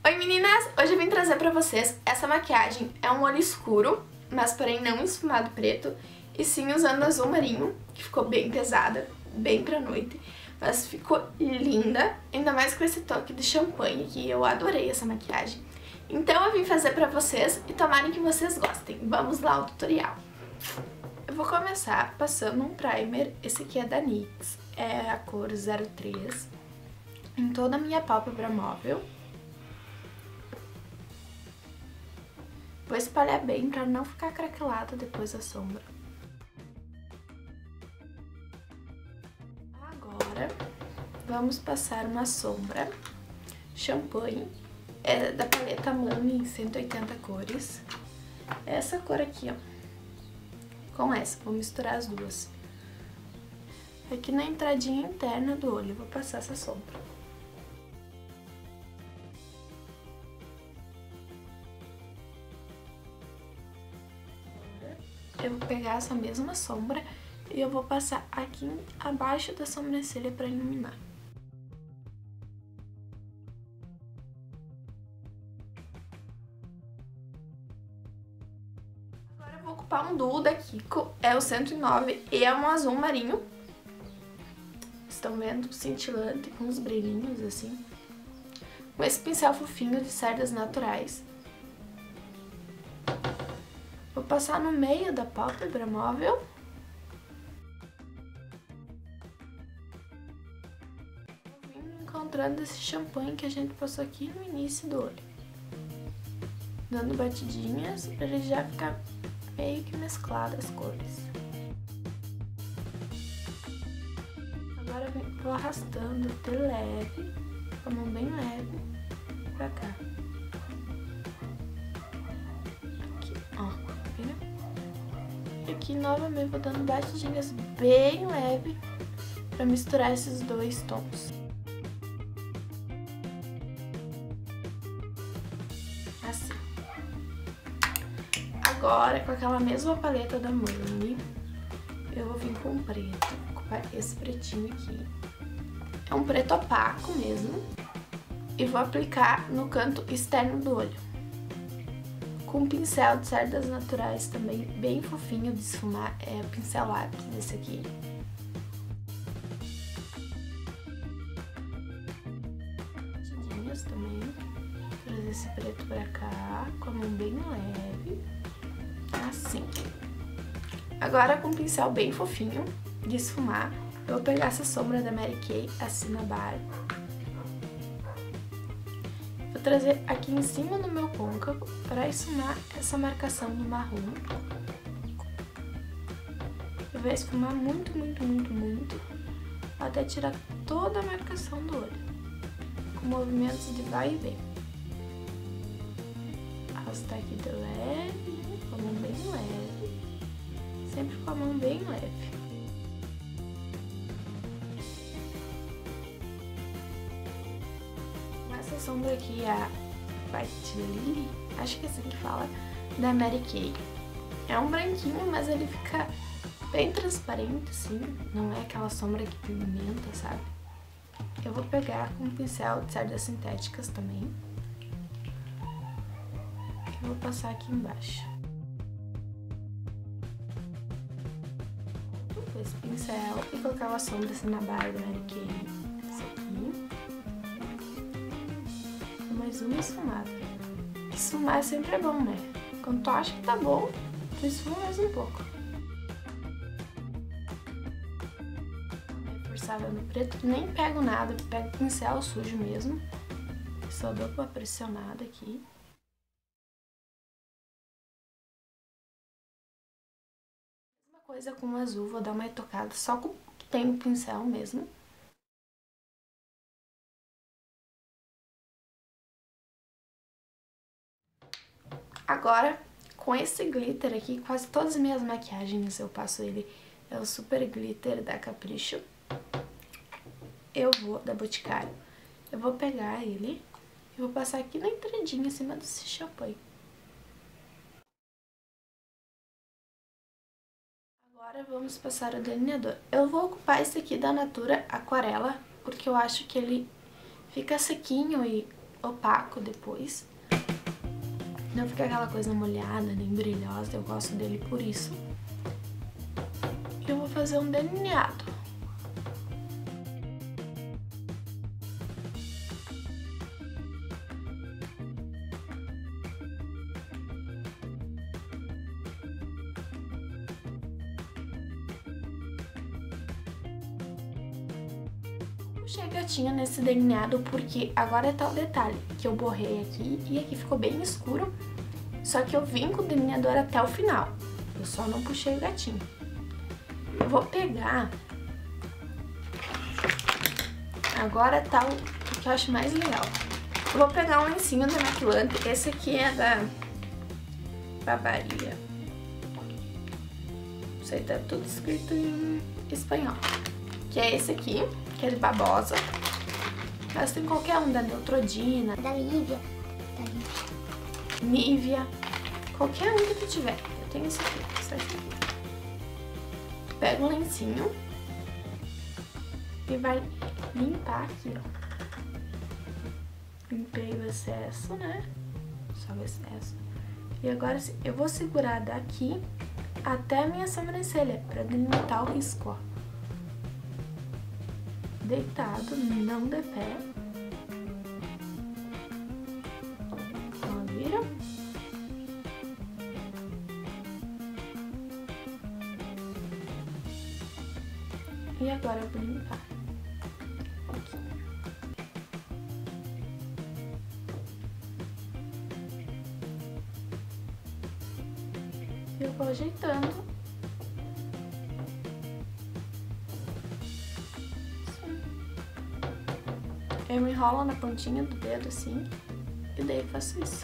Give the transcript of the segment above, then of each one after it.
Oi meninas! Hoje eu vim trazer pra vocês essa maquiagem. É um olho escuro, mas porém não esfumado preto, e sim usando azul marinho, que ficou bem pesada, bem pra noite, mas ficou linda, ainda mais com esse toque de champanhe, que eu adorei essa maquiagem. Então eu vim fazer pra vocês e tomarem que vocês gostem. Vamos lá ao tutorial. Eu vou começar passando um primer, esse aqui é da NYX, é a cor 03, em toda a minha pálpebra móvel. Vou espalhar bem pra não ficar craquelada depois a sombra. Agora, vamos passar uma sombra champanhe, é da paleta Mami em 180 cores. Essa cor aqui, ó, com essa, vou misturar as duas. Aqui na entradinha interna do olho, vou passar essa sombra. Eu vou pegar essa mesma sombra e eu vou passar aqui abaixo da sobrancelha para iluminar. Agora eu vou ocupar um duo da Kiko, é o 109 e é um azul marinho. Estão vendo? Cintilante, com uns brilhinhos assim. Com esse pincel fofinho de cerdas naturais. Vou passar no meio da pálpebra móvel. Vou vir encontrando esse champanhe que a gente passou aqui no início do olho. Dando batidinhas para ele já ficar meio que mesclado as cores. Agora vou arrastando de leve, com a mão bem leve, pra cá. Aqui, ó. E aqui novamente vou dando batidinhas bem leve para misturar esses dois tons. Assim. Agora, com aquela mesma paleta da Mami, eu vou vir com preto, com esse pretinho aqui. É um preto opaco mesmo. E vou aplicar no canto externo do olho. Com um pincel de cerdas naturais também, bem fofinho de esfumar, é o pincel lápis desse aqui. Batidinhas também, trazer esse preto pra cá, com a mão bem leve, assim. Agora com um pincel bem fofinho de esfumar, eu vou pegar essa sombra da Mary Kay, assim na barba. Vou trazer aqui em cima do meu côncavo para esfumar essa marcação do marrom. Eu vou esfumar muito, até tirar toda a marcação do olho, com movimentos de vai e vem. Arrastar aqui de leve, com a mão bem leve, sempre com a mão bem leve. Essa sombra aqui é a White Lily, acho que é assim que fala, da Mary Kay. É um branquinho, mas ele fica bem transparente, assim, não é aquela sombra que pigmenta, sabe? Eu vou pegar com um pincel de cerdas sintéticas também. Eu vou passar aqui embaixo. Com esse pincel e colocar uma sombra assim na barba da Mary Kay. Mais uma esfumada. Esfumar sempre é bom, né? Quando tu acha que tá bom, tu esfuma mais um pouco. Reforçada no preto, nem pego nada, pego o pincel sujo mesmo. Só dou uma pressionada aqui. Mesma coisa com o azul, vou dar uma retocada só com o que tem o pincel mesmo. Agora, com esse glitter aqui, quase todas as minhas maquiagens eu passo ele, é o Super Glitter da Capricho. Da Boticário. Eu vou pegar ele e vou passar aqui na entradinha, em cima desse champanhe. Agora vamos passar o delineador. Eu vou ocupar esse aqui da Natura Aquarela, porque eu acho que ele fica sequinho e opaco depois. Não fica aquela coisa molhada, nem brilhosa, eu gosto dele por isso. E eu vou fazer um delineado. Puxei gatinho nesse delineado porque agora tá o detalhe, que eu borrei aqui e aqui ficou bem escuro, só que eu vim com o delineador até o final, eu só não puxei o gatinho. Eu vou pegar, agora tá o que eu acho mais legal, eu vou pegar um lencinho da Maquilante, esse aqui é da Bavaria, isso aí tá tudo escrito em espanhol, que é esse aqui, que é de babosa, mas tem qualquer um, da Neutrodina, Da Nivea. Nivea, qualquer um que tu tiver. Eu tenho esse aqui, só esse aqui. Pega um lencinho e vai limpar aqui, ó. Limpei o excesso, né? Só o excesso. E agora eu vou segurar daqui até a minha sobrancelha, pra delimitar o risco, ó. Deitado, não de pé. Ó, viram? E agora eu vou limpar. Aqui. Eu vou ajeitando. Eu me enrolo na pontinha do dedo assim, e daí eu faço isso.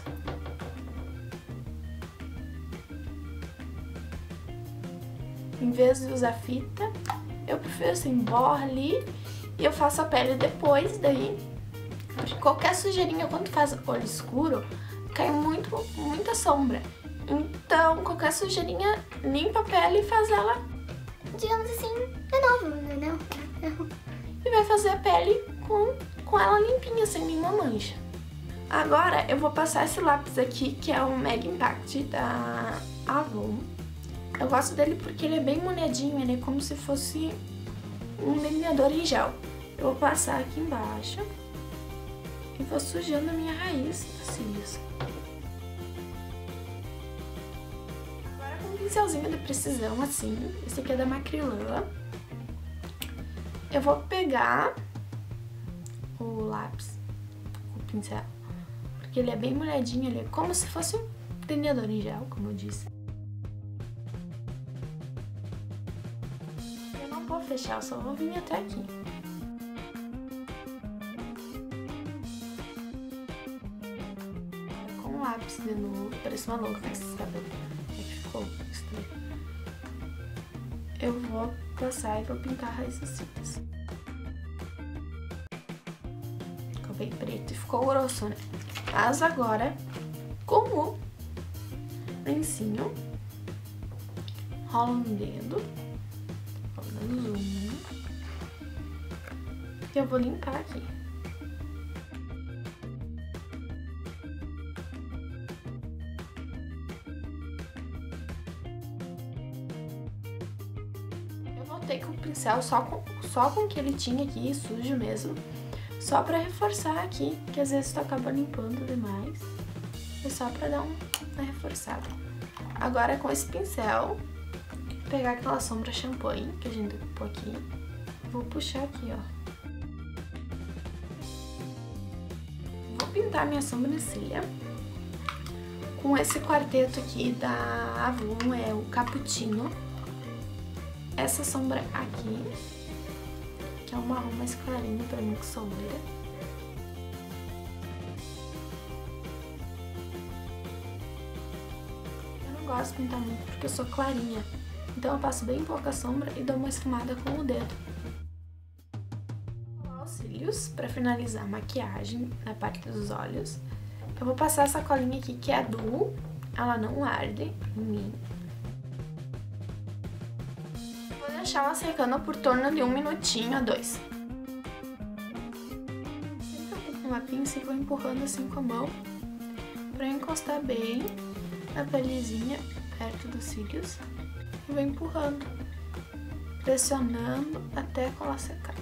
Em vez de usar fita, eu prefiro assim, borro ali e eu faço a pele depois daí. Porque qualquer sujeirinha, quando faz olho escuro, cai muita sombra. Então, qualquer sujeirinha, limpa a pele e faz ela, Digamos assim, de novo, entendeu? e vai fazer a pele com ela limpinha, sem nenhuma mancha. Agora eu vou passar esse lápis aqui, que é o Mega Impact da Avon. Eu gosto dele porque ele é bem molhadinho, ele é como se fosse um delineador em gel. Eu vou passar aqui embaixo e vou sujando a minha raiz dos cílios. Agora com um pincelzinho de precisão assim, esse aqui é da Macrylan. Eu vou pegar o lápis, o pincel, porque ele é bem molhadinho, ele é como se fosse um delineador em gel, como eu disse. Eu não vou fechar, eu só vou vir até aqui. Com o lápis de novo, parece uma louca com esses cabelos, é que ficou estranho. Eu vou passar e vou pintar a raiz dos cílios. Bem preto e ficou grosso, né? Mas agora, com o lencinho, rolo no dedo, vou dando zoom, e eu vou limpar aqui. Eu voltei com o pincel só com o que ele tinha aqui, sujo mesmo. Só pra reforçar aqui, que às vezes tu acaba limpando demais. É só pra dar uma reforçada. Agora com esse pincel, pegar aquela sombra champanhe que a gente pôs aqui. Vou puxar aqui, ó. Vou pintar minha sobrancelha com esse quarteto aqui da Avon, é o Cappuccino. Essa sombra aqui, que é um marrom mais clarinho pra mim que sou loira. Eu não gosto de pintar muito porque eu sou clarinha, então eu passo bem pouca sombra e dou uma esfumada com o dedo. Vou colar os cílios pra finalizar a maquiagem na parte dos olhos. Eu vou passar essa colinha aqui que é a Duo, ela não arde em mim. Deixar ela secando por torno de 1 minutinho a 2. Sempre uma pinça e vou empurrando assim com a mão pra encostar bem na pelezinha perto dos cílios. E vou empurrando, pressionando até a cola secar.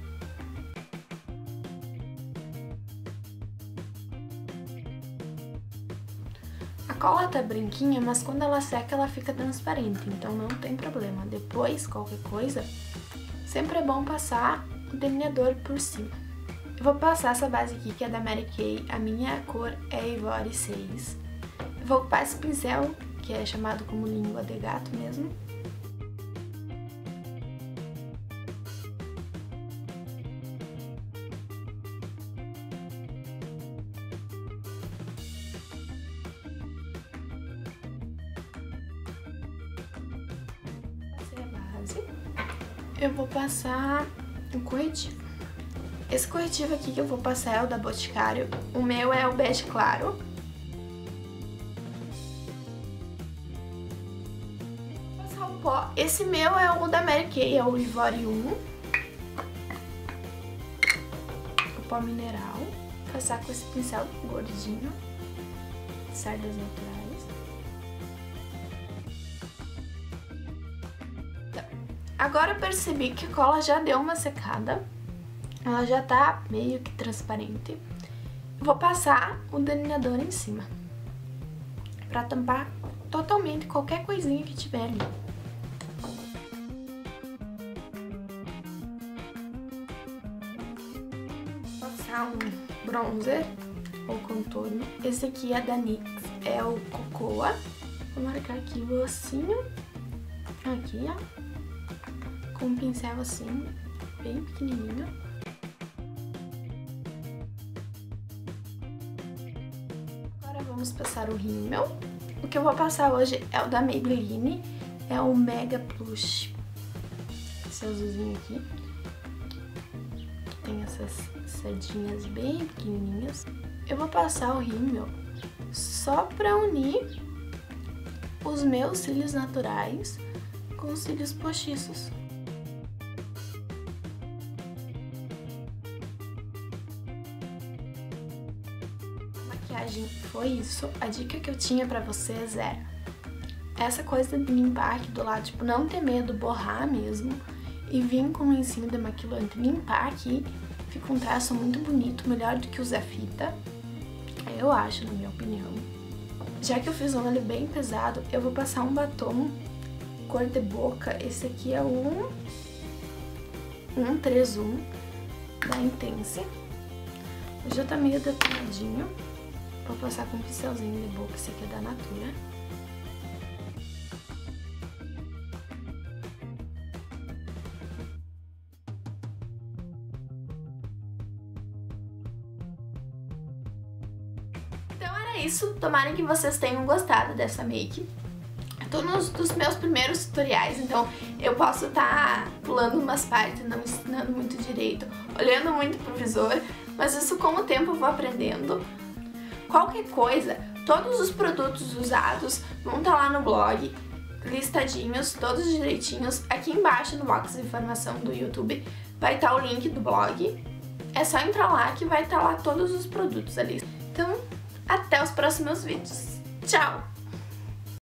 A cola tá branquinha, mas quando ela seca ela fica transparente, então não tem problema. Depois, qualquer coisa, sempre é bom passar o delineador por cima. Eu vou passar essa base aqui, que é da Mary Kay, a minha cor é Ivory 6. Eu vou ocupar esse pincel, que é chamado como língua de gato mesmo. Passei a base. Eu vou passar um corretivo. Esse corretivo aqui que eu vou passar é o da Boticário. O meu é o bege claro. Vou passar o pó. Esse meu é o da Mary Kay, é o Ivory 1. O pó mineral. Vou passar com esse pincel gordinho. Cerdas naturais. Agora eu percebi que a cola já deu uma secada. Ela já tá meio que transparente. Vou passar o delineador em cima pra tampar totalmente qualquer coisinha que tiver ali. Vou passar um bronzer ou contorno. Esse aqui é da NYX, é o Cocoa. Vou marcar aqui o ossinho. Aqui, ó. Com um pincel assim, bem pequenininho. Vamos passar o rímel. O que eu vou passar hoje é o da Maybelline, é o Mega Plush. Esse azulzinho aqui, que tem essas sardinhas bem pequenininhas. Eu vou passar o rímel só pra unir os meus cílios naturais com os cílios postiços. Foi isso. A dica que eu tinha pra vocês era essa coisa de limpar aqui do lado, tipo, não ter medo, borrar mesmo e vir com um lencinho demaquilante, limpar aqui, fica um traço muito bonito, melhor do que usar fita, eu acho, na minha opinião. Já que eu fiz um olho bem pesado, eu vou passar um batom cor de boca. Esse aqui é o 131 da Intense. Já tá meio detonadinho. Vou passar com um pincelzinho de boca, esse aqui é da Natura. Então era isso, tomara que vocês tenham gostado dessa make. Eu tô nos meus primeiros tutoriais, então eu posso estar pulando umas partes, não ensinando muito direito, olhando muito pro visor, mas isso com o tempo eu vou aprendendo. Qualquer coisa, todos os produtos usados vão estar lá no blog, listadinhos, todos direitinhos. Aqui embaixo no box de informação do YouTube vai estar o link do blog. É só entrar lá que vai estar lá todos os produtos ali. Então, até os próximos vídeos. Tchau!